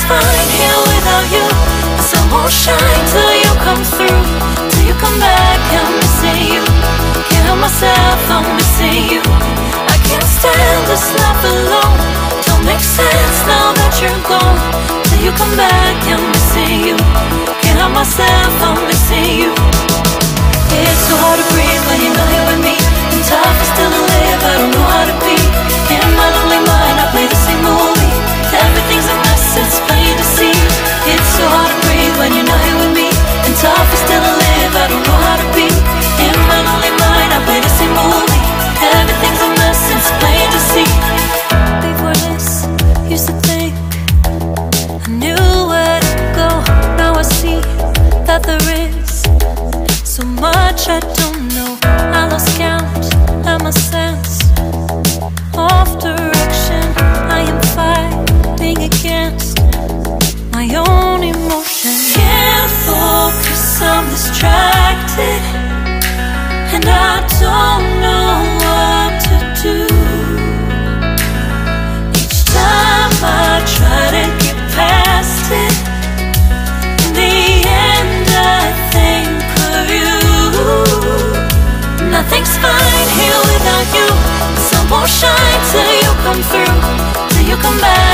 fine here without you. The sun won't shine till you come through. Till you come back, I'm missing you. Can't help myself, I'm missing you. I can't stand this life alone. Don't make sense now that you're gone. Till you come back, I'm missing you. Can't help myself, I'm missing you. It's so hard to breathe when you're not here with me. And tough is still to live, I don't know how to be. In my lonely mind, I play the same movie. Everything's a mess, it's plain to see. It's so hard to breathe when you're not here with me. And tough is still to live, I don't know how to be. In my lonely mind, I play the same movie. Everything's a mess, it's plain to see. Before this, used to think I knew where to go. Now I see that there is so much I don't know. I lost count and my sense of direction. I am fighting against my own emotion. Can't focus, I'm distracted, and I don't know what to do. Each time I try to get past it, in the end I think of you. Nothing's fine here without you. The sun won't shine till you come through. Till you come back,